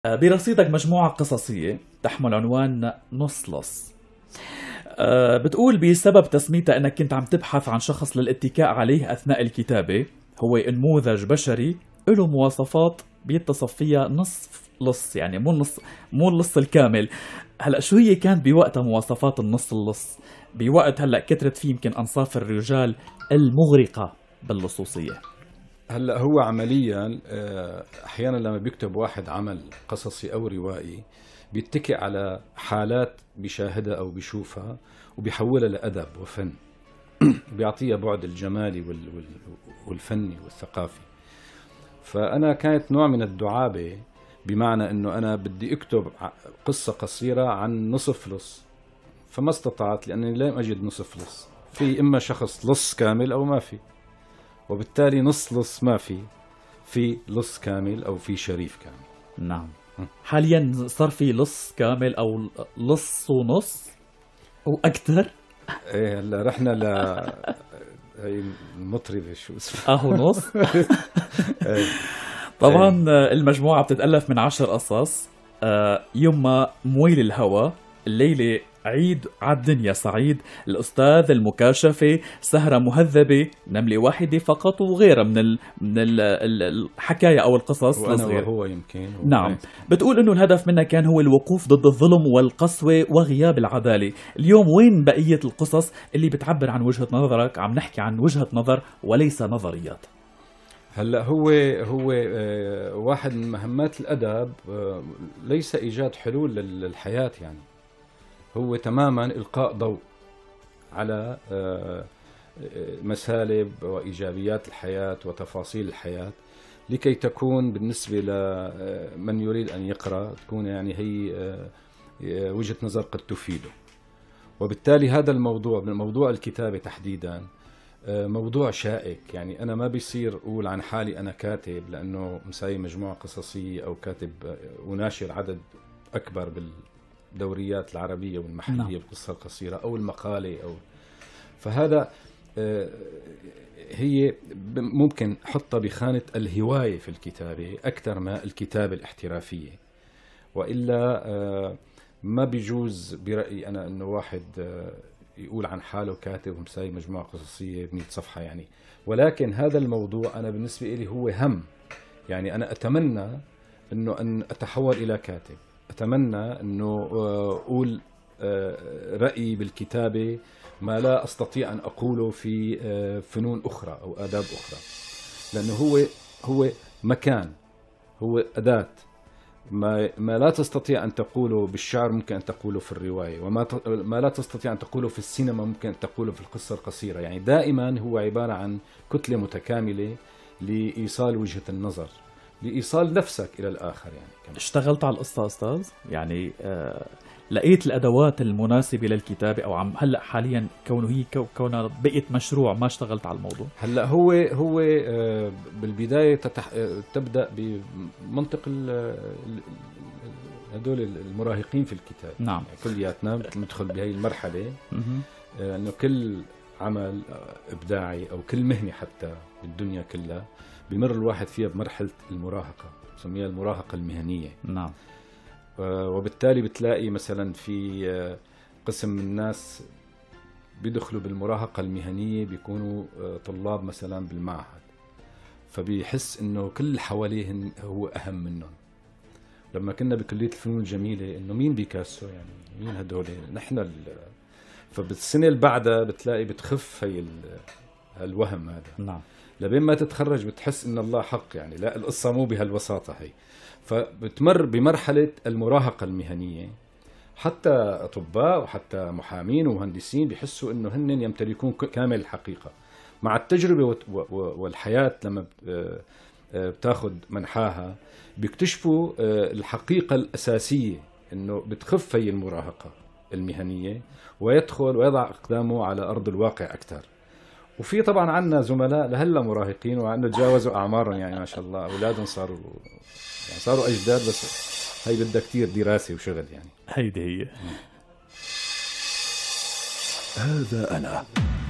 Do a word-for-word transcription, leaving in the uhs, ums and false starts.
برصيدك مجموعة قصصية تحمل عنوان نص لص. أه، بتقول بسبب تسميتها أنك كنت عم تبحث عن شخص للاتكاء عليه أثناء الكتابة. هو نموذج بشري له مواصفات بيتصف فيها نصف لص، يعني مو النص، مو اللص الكامل. هلا شو هي كانت بوقتها مواصفات النص اللص؟ بوقت هلا كترت فيه يمكن أنصاف الرجال المغرقة باللصوصية. هلا هو عمليا آه، احيانا لما بيكتب واحد عمل قصصي او روائي بيتكئ على حالات بيشاهدها او بيشوفها وبيحولها لادب وفن. بيعطيها بعد الجمالي وال- وال- والفني والثقافي. فانا كانت نوع من الدعابه، بمعنى انه انا بدي اكتب ع- قصه قصيره عن نصف لص، فما استطعت لانني لم اجد نصف لص. في اما شخص لص كامل او ما في، وبالتالي نص لص ما في، في لص كامل او في شريف كامل. نعم. حاليا صار في لص كامل أو لص ونص وأكثر. ايه هلا رحنا ل هي المطربة شو اسمها؟ أهو نص. ايه. طبعا ايه. آه، المجموعة بتتألف من عشر قصص. آه، يما مويل الهوى، الليلة عيد عالدنيا سعيد، الأستاذ، المكاشفة، سهرة مهذبة، نملة واحدة فقط، وغيرها من ال... من ال... ال- الحكاية أو القصص وانا الصغيرة. وهو يمكن و... نعم. ايه. بتقول انه الهدف منها كان هو الوقوف ضد الظلم والقسوة وغياب العدالة. اليوم وين بقية القصص اللي بتعبر عن وجهة نظرك؟ عم نحكي عن وجهة نظر وليس نظريات. هلا هو هو آه، واحد من مهمات الادب آه، ليس ايجاد حلول لل- للحياة، يعني هو تماما القاء ضوء على آه، آه، مسالب وايجابيات الحياة وتفاصيل الحياة، لكي تكون بالنسبة لمن يريد أن يقرأ تكون يعني هي آه، آه، وجهة نظر قد تفيده. وبالتالي هذا الموضوع، موضوع الكتابة تحديدا، آه، موضوع شائك. يعني أنا ما بيصير أقول عن حالي أنا كاتب لأنه مساوي مجموعة قصصية أو كاتب آه، وناشر عدد أكبر بالدوريات العربية والمحلية نعم. بالقصة القصيرة أو المقالة أو فهذا آه، هي ب- ممكن حطها بخانة الهواية في الكتابة أكثر ما الكتابة الاحترافية. وإلا آه، ما بيجوز برأيي أنا أنه واحد آه، يقول عن حاله كاتب ومساوي مجموعة قصصية بمئة صفحة يعني. ولكن هذا الموضوع أنا بالنسبة لي هو هم. يعني أنا أتمنى أنه أن أتحول إلى كاتب، أتمنى أنه آه، أقول آه، رأيي بالكتابة ما لا أستطيع أن أقوله في آه، فنون أخرى أو آداب أخرى، لأنه هو هو مكان، هو أداة. ما ما لا تستطيع أن تقوله بالشعر ممكن أن تقوله في الرواية، وما ت- ما لا تستطيع أن تقوله في السينما ممكن أن تقوله في القصة القصيرة. يعني دائما هو عبارة عن كتلة متكاملة لإيصال وجهة النظر، لإيصال نفسك إلى الآخر يعني كمان. اشتغلت على القصة أستاذ؟ يعني آه لقيت الأدوات المناسبة للكتابة، أو عم هلأ حاليا كونه هي كو- كونها بقيت مشروع ما اشتغلت على الموضوع؟ هلا هو هو آه، بالبدايه تتح... آه، تبدا بمنطق ال- ال- هدول المراهقين في الكتاب. نعم. يعني كلياتنا ندخل بهي المرحله، مهم. آه، انه كل عمل آه، ابداعي او كل مهنه حتى بالدنيا كلها بمر الواحد فيها بمرحله المراهقه، بسميها المراهقه المهنيه. نعم. آه، وبالتالي بتلاقي مثلا في آه، قسم من الناس بيدخلوا بالمراهقة المهنية بيكونوا آه، طلاب مثلا بالمعهد، فبيحس انه كل اللي حواليه هن- هو اهم منهم. لما كنا بكلية الفنون الجميلة انه مين بيكاسو، يعني مين هدول، نحن ال... فبالسنة اللي بعدها بتلاقي بتخف هي ال... الوهم هذا، نعم. لبين ما تتخرج بتحس ان الله حق، يعني لا القصة مو بهالبساطة هي. فبتمر بمرحلة المراهقة المهنية. حتى أطباء وحتى محامين ومهندسين بيحسوا إنه هن يمتلكون ك- كامل الحقيقة. مع التجربة وت- و- و- والحياة لما ب- آه، آه، بتاخد منحاها بيكتشفوا آه، الحقيقة الأساسية، إنه بتخف هي المراهقة المهنية ويدخل ويضع أقدامه على أرض الواقع أكثر. وفي طبعا عنا زملاء لهلا مراهقين وعنا تجاوزوا أعمارهم، يعني ما شاء الله أولادهم صاروا يعني صاروا أجداد، بس هي بدها كتير دراسة وشغل يعني. هيدي هي. هذا أنا